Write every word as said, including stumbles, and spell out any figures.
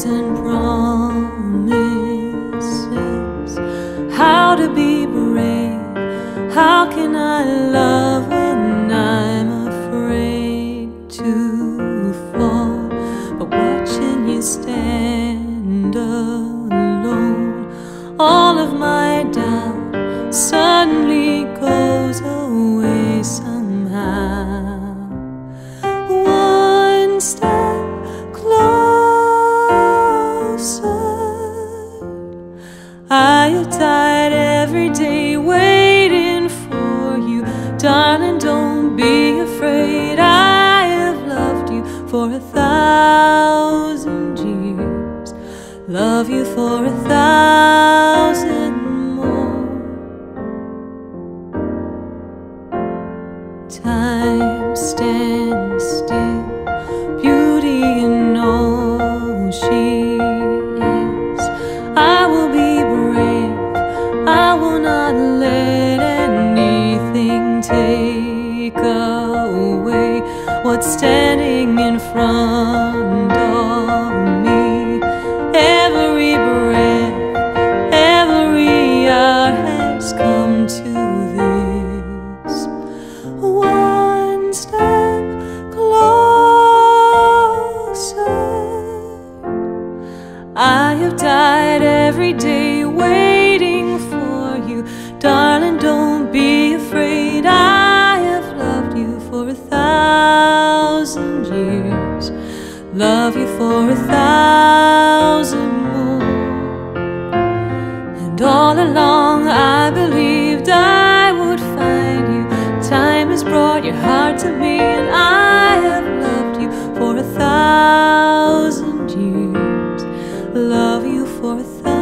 and promises, how to be brave, how can I love when I'm afraid to fall, but watching you stand alone, all of my doubt suddenly goes away somehow. One step closer, I have died every day waiting for you. Darling, don't be afraid, I have loved you for a thousand years, love you for a thousand more. Time stands still, beauty in all she is. I will be brave, I will not let anything take away what's standing in front of me. Every breath, every hour has come to this. One step closer, I have died every day waiting for you. Darling, don't be afraid, I have loved you for a thousand years, love you for a thousand more. And all along I believed I would find you. Time has brought your heart to me, and I have loved you for a thousand years, love you for a thousand